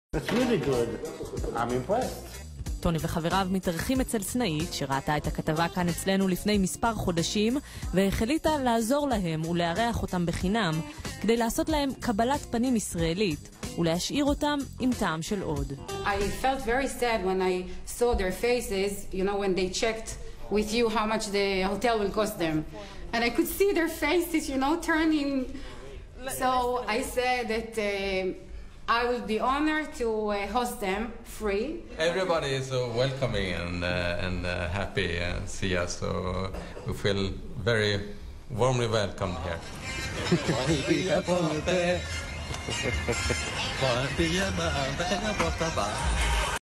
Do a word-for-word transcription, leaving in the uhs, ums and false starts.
It's really good. I'm impressed. טוני וחבריו מתארחים אצל סנאית, שראתה את הכתבה כאן אצלנו לפני מספר חודשים, והחליטה לעזור להם ולארח אותם בחינם, כדי לעשות להם קבלת פנים ישראלית, ולהשאיר אותם עם טעם של עוד. I felt very sad when I saw their faces, you know, when they checked with you how much the hotel will cost them. And I could see their faces, you know, turning. So I said that uh, I will be honored to uh, host them free. Everybody is so welcoming and uh, and uh, happy and see us, so we feel very warmly welcome here.